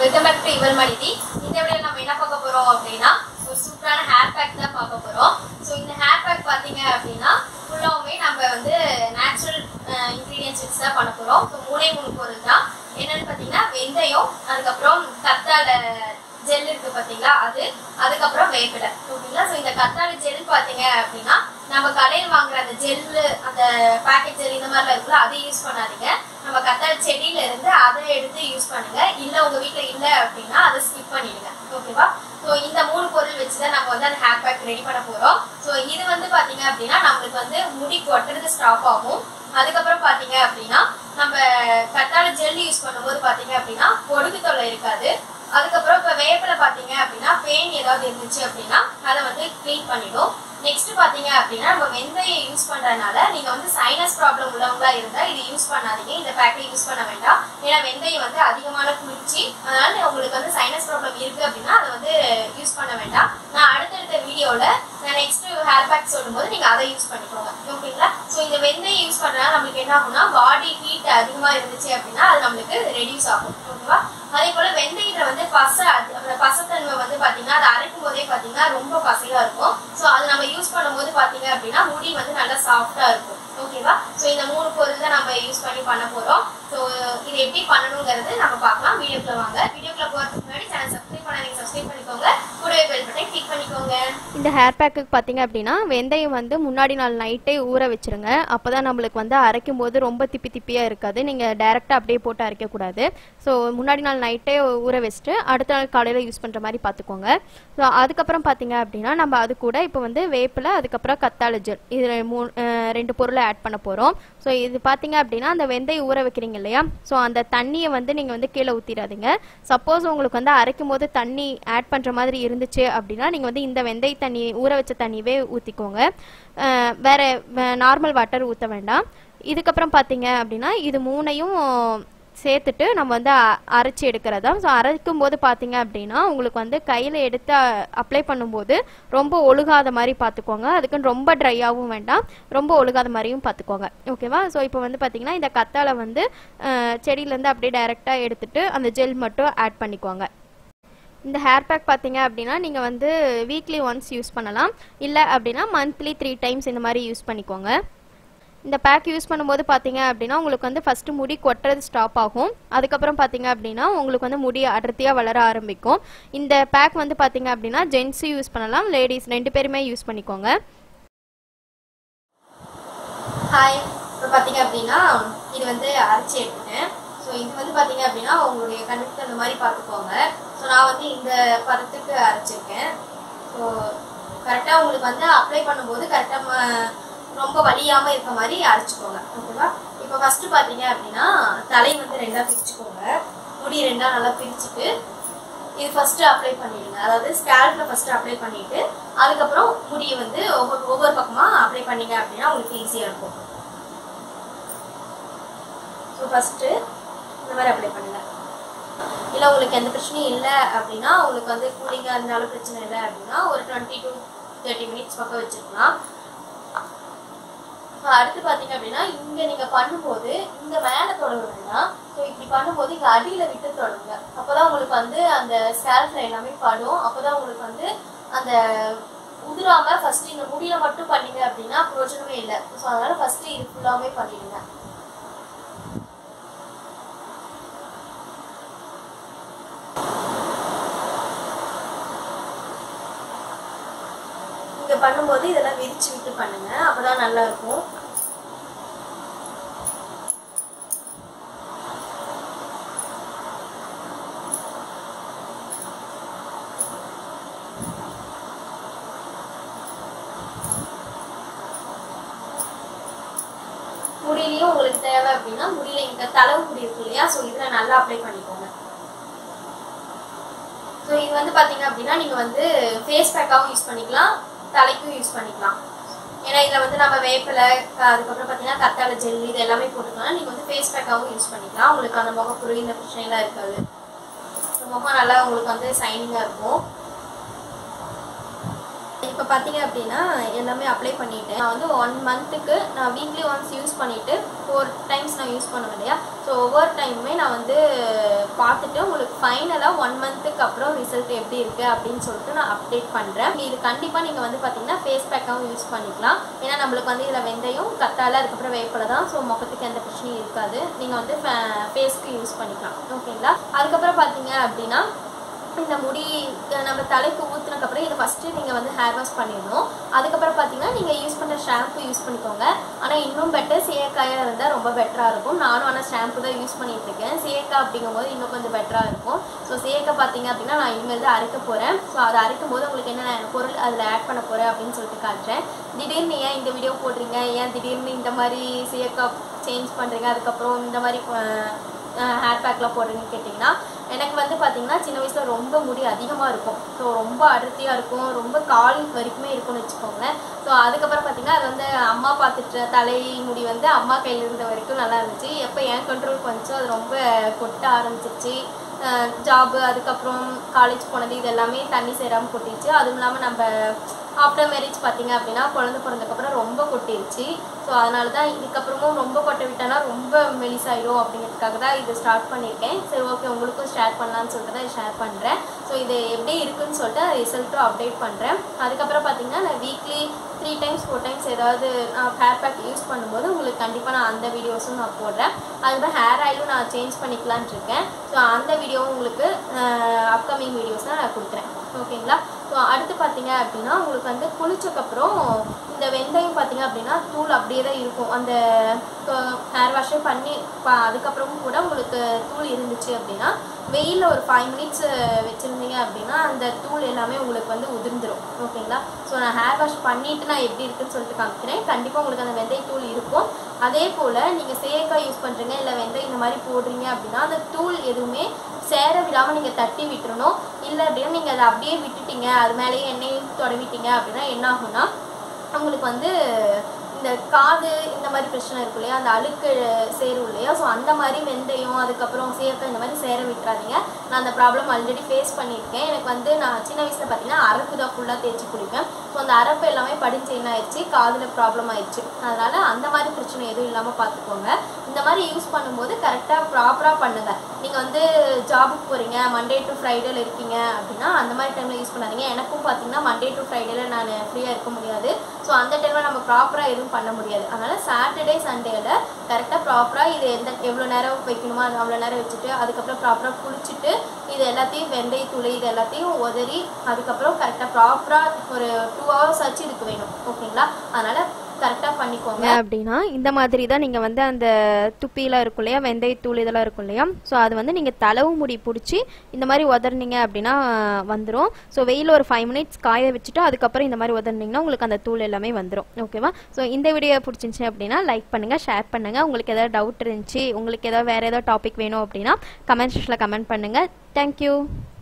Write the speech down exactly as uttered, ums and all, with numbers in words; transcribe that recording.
Welcome back to இவள் மடிதி. இந்த வீடியோல நம்ம என்ன பார்க்க போறோம் அப்படின்னா ஒரு சூப்பரான ஹேர் பேக் தான் பார்க்க போறோம். ஸோ இந்த ஹேர் பேக் பார்த்தீங்க அப்படின்னா ஃபுல்லாகவே நம்ம வந்து நேச்சுரல் இன்க்ரீடியன்ஸ் வச்சு தான் பண்ண போறோம். ஸோ மூணே மூணு பொருள் தான். என்னன்னு பார்த்தீங்கன்னா வெந்தயம், அதுக்கப்புறம் கத்தாழை ஜெல் இருக்கு பார்த்தீங்களா, அது அதுக்கப்புறம் வேப்பிலை. ஓகேங்களா. ஸோ இந்த கத்தாழை ஜெல் பார்த்தீங்க அப்படின்னா நம்ம கடையில் வாங்குற அந்த ஜெல்லு, அந்த பேக்கெட் ஜெல் இந்த மாதிரிலாம் இருக்குல்ல, அதை யூஸ் பண்ணாதீங்க. நம்ம கத்தாழை செடியில இருந்து அதை எடுத்து யூஸ் பண்ணுங்க. இல்லை உங்க வீட்டில் இல்லை அப்படின்னா அதை ஸ்கிப் பண்ணிடுங்க. ஓகேவா. ஸோ இந்த மூணு பொருள் வச்சு தான் நம்ம வந்து அந்த ஹேர் பேக் ரெடி பண்ண போறோம். ஸோ இது வந்து பார்த்தீங்க அப்படின்னா நம்மளுக்கு வந்து முடி கொட்டுறது ஸ்டாப் ஆகும். அதுக்கப்புறம் பார்த்தீங்க அப்படின்னா நம்ம கத்தாழை ஜெல் யூஸ் பண்ணும்போது பார்த்தீங்க அப்படின்னா பொடுகு தொல்லை இருக்காது. அதுக்கப்புறம் இப்போ வேப்பிலை பார்த்தீங்க அப்படின்னா பெயின் ஏதாவது இருந்துச்சு அப்படின்னா அதை வந்து க்ளீன் பண்ணிடும். நெக்ஸ்ட் பார்த்தீங்க அப்படின்னா நம்ம வெந்தயம் யூஸ் பண்ணுறதுனால நீங்கள் வந்து சைனஸ் ப்ராப்ளம் உள்ளவங்களா இருந்தால் இது யூஸ் பண்ணாதீங்க. இந்த பேக்கை யூஸ் பண்ண வேண்டாம். ஏன்னா வெந்தயம் வந்து அதிகமான குளிர்ச்சி, அதனால உங்களுக்கு வந்து சைனஸ் ப்ராப்ளம் இருக்குது அப்படின்னா அதை வந்து யூஸ் பண்ண வேண்டாம். நான் அடுத்தடுத்த வீடியோவில் நான் நெக்ஸ்ட் ஹேர் பேக் சொல்லும்போது நீங்கள் அதை யூஸ் பண்ணிக்கோங்க. ஓகேங்களா. ஸோ இந்த வெந்தயம் யூஸ் பண்ணுறதுனால நம்மளுக்கு என்ன ஆகும்னா பாடி ஹீட் அதிகமாக இருந்துச்சு அப்படின்னா அது நம்மளுக்கு ரெடியூஸ் ஆகும். ஓகேவா. அதே போல வெந்தயத்துல வந்து பசை, அந்த பசத்தன்மை வந்து பாத்தீங்கன்னா அதை அரைக்கும் போதே பாத்தீங்கன்னா ரொம்ப பசையா இருக்கும். ஸோ அது நம்ம யூஸ் பண்ணும்போது பாத்தீங்க அப்படின்னா முடி வந்து நல்லா சாஃப்டா இருக்கும். ஓகேவா. ஸோ இந்த மூணு பொருள் தான் நம்ம யூஸ் பண்ணி பண்ண போறோம். ஸோ இது எப்படி பண்ணணுங்கிறது நம்ம பார்க்கலாம். வீடியோக்குள்ள வாங்க. வீடியோக்குள்ள போறதுக்கு முன்னாடி சேனல் சப்ஸ்கிரைப் பண்ணாதீங்க, சப்ஸ்கிரைப் பண்ணிக்கோங்க. கூடவே பெல் பட்டனை கிளிக் பண்ணிக்கோங்க. இந்த ஹேர் பேக்கு பார்த்தீங்க அப்படின்னா வெந்தயம் வந்து முன்னாடி நாள் நைட்டே ஊற வச்சிருங்க. அப்போதான் நம்மளுக்கு வந்து அரைக்கும் போது ரொம்ப திப்பி திப்பியாக இருக்காது. நீங்கள் டைரெக்டாக அப்படியே போட்டு அரைக்கக்கூடாது. ஸோ முன்னாடி நாள் நைட்டே ஊற வச்சுட்டு அடுத்த நாள் காலையில் யூஸ் பண்ணுற மாதிரி பார்த்துக்கோங்க. ஸோ அதுக்கப்புறம் பார்த்தீங்க அப்படின்னா நம்ம அது கூட இப்போ வந்து வேப்பிலை, அதுக்கப்புறம் கத்தாழை ஜெல், இது மூணு ரெண்டு பொருளை ஆட் பண்ண போகிறோம். ஸோ இது பார்த்தீங்க அப்படின்னா அந்த வெந்தயம் ஊற வைக்கிறீங்க இல்லையா, ஸோ அந்த தண்ணியை வந்து நீங்கள் வந்து கீழே ஊற்றிடாதீங்க. சப்போஸ் உங்களுக்கு வந்து அரைக்கும் போது தண்ணி ஆட் பண்ணுற மாதிரி இருந்துச்சு அப்படின்னா நீங்கள் வந்து இந்த வெந்தய தண்ணி, ஊற வச்ச தண்ணியவே ஊற்றிக்கோங்க. வேறு நார்மல் வாட்டர் ஊற்ற வேண்டாம். இதுக்கப்புறம் பார்த்தீங்க அப்படின்னா இது மூணையும் சேர்த்துட்டு நம்ம வந்து அரைச்சி எடுக்கிறதா. ஸோ அரைக்கும் போது பார்த்தீங்க அப்படின்னா உங்களுக்கு வந்து கையில் எடுத்து அப்ளை பண்ணும்போது ரொம்ப ஒழுகாத மாதிரி பார்த்துக்கோங்க. அதுக்குன்னு ரொம்ப ட்ரையாகவும் வேண்டாம், ரொம்ப ஒழுகாத மாதிரியும் பார்த்துக்கோங்க. ஓகேவா. ஸோ இப்போ வந்து பார்த்தீங்கன்னா இந்த கத்தாழை வந்து செடியிலேருந்து அப்படியே டைரெக்டாக எடுத்துட்டு அந்த ஜெல் மட்டும் ஆட் பண்ணிக்கோங்க. இந்த ஹேர் பேக் பார்த்தீங்க அப்படின்னா நீங்கள் வந்து வீக்லி ஒன்ஸ் யூஸ் பண்ணலாம். இல்லை அப்படின்னா மந்த்லி த்ரீ டைம்ஸ் இந்த மாதிரி யூஸ் பண்ணிக்கோங்க. இந்த பேக் யூஸ் பண்ணும்போது பார்த்தீங்க அப்படின்னா உங்களுக்கு வந்து ஃபஸ்ட்டு முடி கொட்டுறது ஸ்டாப் ஆகும். அதுக்கப்புறம் பார்த்தீங்க அப்படின்னா உங்களுக்கு வந்து முடி அடர்த்தியாக வளர ஆரம்பிக்கும். இந்த பேக் வந்து பார்த்தீங்க அப்படின்னா ஜென்ஸும் யூஸ் பண்ணலாம், லேடிஸ் ரெண்டு பேருமே யூஸ் பண்ணிக்கோங்க. ஹாய். இப்போ பார்த்தீங்க அப்படின்னா இது வந்து அரைச்சி எடுத்துட்டேன். ஸோ இது வந்து பார்த்தீங்க அப்படின்னா உங்களுடைய கண்ணுக்கு அந்த மாதிரி பார்த்துக்கோங்க. ஸோ நான் வந்து இந்த பதத்துக்கு அரைச்சிருக்கேன். ஸோ கரெக்டாக உங்களுக்கு வந்து அப்ளை பண்ணும்போது கரெக்டாக ரொம்ப வலியாமல் இருக்க மாதிரி அரைச்சிக்கோங்க. ஓகேவா. இப்போ ஃபஸ்ட்டு பார்த்தீங்க அப்படின்னா தலை வந்து ரெண்டாக பிரிச்சுக்கோங்க. முடி ரெண்டாக நல்லா பிரிச்சுட்டு இது ஃபஸ்ட்டு அப்ளை பண்ணிடுங்க. அதாவது ஸ்கேல்பில் ஃபஸ்ட்டு அப்ளை பண்ணிவிட்டு அதுக்கப்புறம் முடியை வந்து ஒவ்வொரு ஒவ்வொரு பக்கமாக அப்ளை பண்ணிங்க அப்படின்னா உங்களுக்கு ஈஸியாக இருக்கும். ஸோ ஃபஸ்ட்டு இந்த மாதிரி அப்ளை பண்ணுங்க. இல்லை உங்களுக்கு எந்த பிரச்சனையும் இல்லை அப்படின்னா, உங்களுக்கு வந்து கூலிங்காக இருந்தாலும் பிரச்சனை இல்லை அப்படின்னா ஒரு டுவெண்ட்டி டு தேர்ட்டி மினிட்ஸ் பக்கம் வச்சுருக்கலாம். அடுத்து பார்த்தீங்க அப்படின்னா இங்கே நீங்கள் பண்ணும்போது இங்கே மேலே தொடங்க வேண்டாம். ஸோ இப்படி பண்ணும்போது இங்கே அடியில் விட்டு தொடங்க. அப்போ தான் உங்களுக்கு வந்து அந்த ஸ்கேல்பில் எல்லாமே படும். அப்போ தான் உங்களுக்கு வந்து அந்த உதிராமல் ஃபஸ்ட்டு இந்த முடியில் மட்டும் பண்ணிங்க அப்படின்னா பிரயோஜனமே இல்லை. ஸோ அதனால் ஃபஸ்ட்டு இது ஃபுல்லாகவே பண்ணிடுங்க. இங்கே பண்ணும்போது இதெல்லாம் விரிச்சு விட்டு பண்ணுங்க. அப்போதான் நல்லா இருக்கும். முடியிலையும் உங்களுக்கு தேவை அப்படின்னா முடியல இங்க தளவு முடி இருக்கு இல்லையா, ஸோ இதில் நல்லா அப்ளை பண்ணிக்கோங்க. ஸோ இது வந்து பார்த்தீங்க அப்படின்னா நீங்கள் வந்து ஃபேஸ் பேக்காகவும் யூஸ் பண்ணிக்கலாம், தலைக்கும் யூஸ் பண்ணிக்கலாம். ஏன்னா இதில் வந்து நம்ம வேப்பிலை, அதுக்கப்புறம் பார்த்தீங்கன்னா கத்தாழை ஜெல் இது எல்லாமே போட்டுக்கலாம். நீங்கள் வந்து ஃபேஸ் பேக்காகவும் யூஸ் பண்ணிக்கலாம். உங்களுக்கு அந்த முகப்புரு இந்த பிரச்சனைலாம் இருக்காது. முகம் நல்லா உங்களுக்கு வந்து சைனிங்காக இருக்கும். இப்போ பார்த்தீங்க அப்படின்னா எல்லாமே அப்ளை பண்ணிட்டேன். நான் வந்து ஒன் மந்த்துக்கு நான் வீக்லி ஒன்ஸ் யூஸ் பண்ணிவிட்டு ஃபோர் டைம்ஸ் நான் யூஸ் பண்ணுவேன் இல்லையா. ஸோ ஒவ்வொரு டைமுமே நான் வந்து பார்த்துட்டு உங்களுக்கு ஃபைனலாக ஒன் மந்த்துக்கு அப்புறம் ரிசல்ட் எப்படி இருக்குது அப்படின்னு சொல்லிட்டு நான் அப்டேட் பண்ணுறேன். இது கண்டிப்பாக நீங்கள் வந்து பார்த்தீங்கன்னா ஃபேஸ் பேக்காகவும் யூஸ் பண்ணிக்கலாம். ஏன்னா நம்மளுக்கு வந்து இதில் வெந்தயம் கத்தாழை அதுக்கப்புறம் வேப்பிலை தான். ஸோ முகத்துக்கு எந்த பிரச்சனையும் இருக்காது. நீங்கள் வந்து ஃபேஸ்க்கு யூஸ் பண்ணிக்கலாம். ஓகேங்களா. அதுக்கப்புறம் பார்த்தீங்க அப்படின்னா இந்த முடி நம்ம தலைக்கு ஊற்றுனதுக்கப்புறம் இதை ஃபஸ்ட்டு நீங்கள் வந்து ஹேர் வாஷ் பண்ணிடணும். அதுக்கப்புறம் பார்த்தீங்கன்னா நீங்கள் யூஸ் பண்ணுற ஷாம்பு யூஸ் பண்ணிக்கோங்க. ஆனால் இன்னும் பெட்டர் சீயக்காயாக இருந்தால் ரொம்ப பெட்டராக இருக்கும். நானும் ஆனால் ஷாம்பு தான் யூஸ் பண்ணிகிட்ருக்கேன். சீயக்காய் அப்படிங்கும்போது இன்னும் கொஞ்சம் பெட்டராக இருக்கும். ஸோ சீயக்காய் பார்த்தீங்க அப்படின்னா நான் இனிமேல் தான் அரைக்க போகிறேன். ஸோ அதை அரைக்கும் போது உங்களுக்கு என்னென்ன பொருள் அதில் ஆட் பண்ண போகிறேன் அப்படின்னு சொல்லிட்டு காட்டுறேன். திடீர்னு ஏன் இந்த வீடியோ போடுறீங்க, ஏன் திடீர்னு இந்த மாதிரி சீயக்காய் சேஞ்ச் பண்ணுறீங்க, அதுக்கப்புறம் இந்த மாதிரி ஹேர் பேக்லாம் போடுறீங்கன்னு கேட்டிங்கன்னா, எனக்கு வந்து பார்த்திங்கன்னா சின்ன வயசில் ரொம்ப முடி அதிகமாக இருக்கும். ஸோ ரொம்ப அடர்த்தியாக இருக்கும், ரொம்ப கால் வரைக்குமே இருக்கும்னு வச்சுக்கோங்களேன். ஸோ அதுக்கப்புறம் பார்த்திங்கன்னா அது வந்து அம்மா பார்த்துட்டு தலை முடி வந்து அம்மா கையில் இருந்த வரைக்கும் நல்லா இருந்துச்சு. எப்போ ஏன் கண்ட்ரோலுக்கு வந்துச்சோ அது ரொம்ப கொட்ட ஆரம்பிச்சிருச்சு. ஜாபு அதுக்கப்புறம் காலேஜ் போனது இது எல்லாமே தண்ணி சேராமல் கொட்டிடுச்சு. அதுவும் இல்லாமல் நம்ம ஆஃப்டர் மேரேஜ் பார்த்திங்க அப்படின்னா குழந்தை பிறந்ததுக்கப்புறம் ரொம்ப கொட்டிடுச்சு. ஸோ அதனால தான் இதுக்கப்புறமும் ரொம்ப கொட்ட விட்டோன்னா ரொம்ப மெலிசாயிடும் அப்படிங்கிறதுக்காக தான் இது ஸ்டார்ட் பண்ணியிருக்கேன். சரி ஓகே உங்களுக்கும் ஷேர் பண்ணலான்னு சொல்லிட்டு தான் ஷேர் பண்ணுறேன். ஸோ இது எப்படி இருக்குதுன்னு சொல்லிட்டு ரிசல்ட்டும் அப்டேட் பண்ணுறேன். அதுக்கப்புறம் பார்த்திங்கன்னா நான் weekly three times four times ஏதாவது நான் ஹேர் பேக் யூஸ் பண்ணும்போது உங்களுக்கு கண்டிப்பாக நான் அந்த வீடியோஸும் நான் போடுறேன். அதுக்கப்புறம் ஹேர் ஆயிலும் நான் சேஞ்ச் பண்ணிக்கலான் இருக்கேன். ஸோ அந்த வீடியோவும் உங்களுக்கு அப்கமிங் வீடியோஸ்லாம் நான் கொடுக்குறேன். ஓகேங்களா. ஸோ அடுத்து பார்த்தீங்க அப்படின்னா உங்களுக்கு வந்து குளிச்சக்கப்புறம் இந்த வெந்தயம் பார்த்தீங்க அப்படின்னா தூள் அப்படியே தான் இருக்கும். அந்த ஹேர் வாஷே பண்ணி அதுக்கப்புறமும் கூட உங்களுக்கு தூள் இருந்துச்சு அப்படின்னா வெயிலில் ஒரு ஃபைவ் மினிட்ஸ் வச்சுருந்தீங்க அப்படின்னா அந்த தூள் எல்லாமே உங்களுக்கு வந்து உதிர்ந்துடும். ஓகேங்களா. ஸோ நான் ஹேர் வாஷ் பண்ணிவிட்டு நான் எப்படி இருக்குன்னு சொல்லிட்டு காமிக்கிறேன். கண்டிப்பாக உங்களுக்கு அந்த வெந்தய தூள் இருக்கும். அதே போல் நீங்கள் சேக்காய் யூஸ் பண்ணுறீங்க இல்லை வெந்தயம் இந்த மாதிரி போடுறீங்க அப்படின்னா அந்த தூள் எதுவுமே சேர விடாமல் நீங்கள் தட்டி விட்டுறணும். இல்லை அப்படின்னா நீங்கள் அதை அப்படியே விட்டுட்டீங்க, அது மேலேயே எண்ணெயும் தொடவிட்டீங்க அப்படின்னா என்ன ஆகும்னா உங்களுக்கு வந்து இந்த காது இந்த மாதிரி பிரச்சனை இருக்கும் இல்லையா, அந்த அழுக்கு சேரும் இல்லையா. ஸோ அந்த மாதிரி வெந்தயம் அதுக்கப்புறம் சேர்க்க இந்த மாதிரி சேர விட்டுறாதீங்க. நான் அந்த ப்ராப்ளம் ஆல்ரெடி ஃபேஸ் பண்ணியிருக்கேன். எனக்கு வந்து நான் சின்ன வயசில் பார்த்தீங்கன்னா அரப்பு தான் ஃபுல்லாக தேய்ச்சி குளிப்பேன். ஸோ அந்த அரப்பு எல்லாமே படிஞ்சு என்ன ஆயிடுச்சு, காதில் ப்ராப்ளம் ஆயிடுச்சு. அதனால் அந்த மாதிரி பிரச்சனை எதுவும் இல்லாமல் பார்த்துக்கோங்க. இந்த மாதிரி யூஸ் பண்ணும்போது கரெக்டாக ப்ராப்பராக பண்ணுங்கள். நீங்கள் வந்து ஜாபுக்கு போகிறீங்க, மண்டே டு ஃப்ரைடேல இருக்கீங்க அப்படின்னா அந்த மாதிரி டைமில் யூஸ் பண்ணாதீங்க. எனக்கும் பார்த்தீங்கன்னா மண்டே டு ஃப்ரைடேல நான் ஃப்ரீயாக இருக்க முடியாது. ஸோ அந்த டைமில் நம்ம ப்ராப்பராக எதுவும் பண்ண முடியாது. அதனால் சாட்டர்டே சண்டேல கரெக்டாக ப்ராப்பராக இது எந்த எவ்வளோ நேரம் வைக்கணுமோ அது அவ்வளோ நேரம் வச்சுட்டு அதுக்கப்புறம் ப்ராப்பராக குளிச்சுட்டு இது எல்லாத்தையும் வெந்தயத்தூள் இது எல்லாத்தையும் உதறி அதுக்கப்புறம் கரெக்டாக ப்ராப்பராக ஒரு டூ ஹவர்ஸ் ஆச்சு இதுக்கு வேணும். ஓகேங்களா. அதனால் கரெக்டாக பண்ணிக்கோங்க. அப்படின்னா இந்த மாதிரி தான் நீங்கள் வந்து அந்த துப்பிலாம் இருக்கும் இல்லையா, வெந்தயத்தூள் இதெல்லாம் இருக்கும் இல்லையா. ஸோ அது வந்து நீங்கள் தளவு முடி பிடிச்சி இந்த மாதிரி உதறினீங்க அப்படின்னா வந்துடும். ஸோ வெயில் ஒரு ஃபைவ் மினிட்ஸ் காய வச்சுட்டு அதுக்கப்புறம் இந்த மாதிரி உதறினீங்கன்னா உங்களுக்கு அந்த தூள் எல்லாமே வந்துடும். ஓகேவா. ஸோ இந்த வீடியோ பிடிச்சிருந்துச்சி அப்படின்னா லைக் பண்ணுங்கள், ஷேர் பண்ணுங்கள். உங்களுக்கு ஏதாவது டவுட் இருந்துச்சு, உங்களுக்கு ஏதாவது வேறு ஏதாவது டாபிக் வேணும் அப்படின்னா கமெண்ட் செக்ஷனில் கமெண்ட் பண்ணுங்கள். தேங்க்யூ.